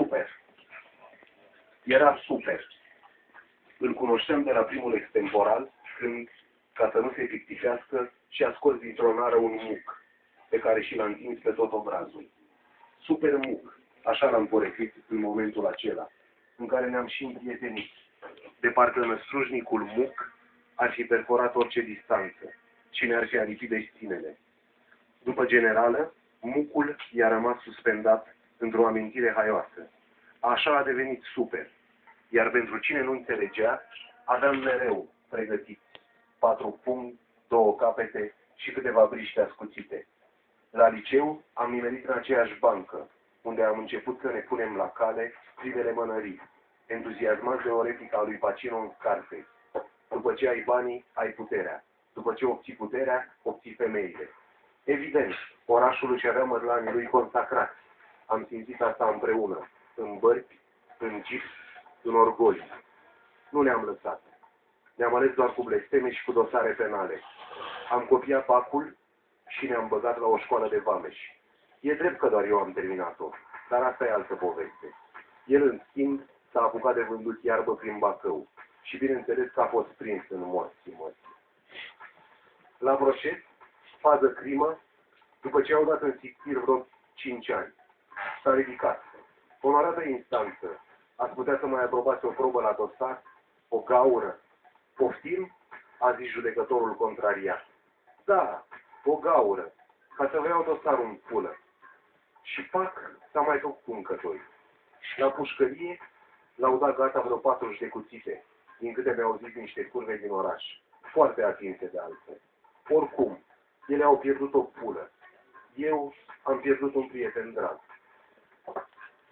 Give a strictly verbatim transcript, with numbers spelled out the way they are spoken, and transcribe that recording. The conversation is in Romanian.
super. Era super. Îl cunoșteam de la primul extemporal, când, ca să nu se plictisească, și-a scos dintr-o nară un muc, pe care și l-a întins pe tot obrazul. Super muc, așa l-am poreclit în momentul acela, în care ne-am și împrietenit. De parcă năstrușnicul muc ar fi perforat orice distanță și ne-ar fi aripit destinele. După generală, mucul i-a rămas suspendat într-o amintire haioasă. Așa a devenit super, iar pentru cine nu înțelegea, aveam mereu pregătit patru pumni, două capete și câteva briște ascuțite. La liceu am nimerit în aceeași bancă, unde am început să ne punem la cale primele mănării, entuziasmați de o replică a lui Pacino în Scarface. După ce ai banii, ai puterea. După ce obții puterea, obții femeile. Evident, orașul își avea mărlanii lui consacrați. Am simțit asta împreună, în bărci, în gips, în orgoli. Nu ne-am lăsat. Ne-am ales doar cu blesteme și cu dosare penale. Am copiat bacul și ne-am băgat la o școală de vameși. E drept că doar eu am terminat-o, dar asta e altă poveste. El, în schimb, s-a apucat de vândut iarbă prin Bacău și bineînțeles că a fost prins în morții măsii. La proces, fază crimă, după ce au dat în sictir vreo cinci ani. S-a ridicat. Onorată instanță, ați putea să mai aprobați o probă la dosar? O gaură? Poftim? A zis judecătorul contrariat. Da, o gaură, ca să vă iau dosarul în pulă. Și pac, s-a mai făcut încă doi. La pușcărie l-au dat gata vreo patruzeci de cuțite, din câte mi-au zis niște curve din oraș, foarte atinse de altfel. Oricum, ele au pierdut o pulă. Eu am pierdut un prieten drag.